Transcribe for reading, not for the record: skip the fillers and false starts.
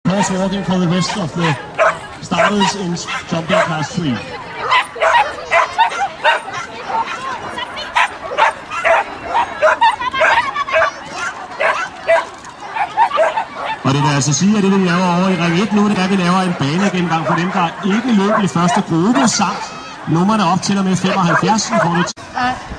Horse walking for the rest of the starters in jumping class 3. Og det vil altså sige, at det vi laver over i ring 1 nu, det er, at vi laver en banegennemgang for dem, der ikke løb i første gruppe, samt nummerne op til og med 75.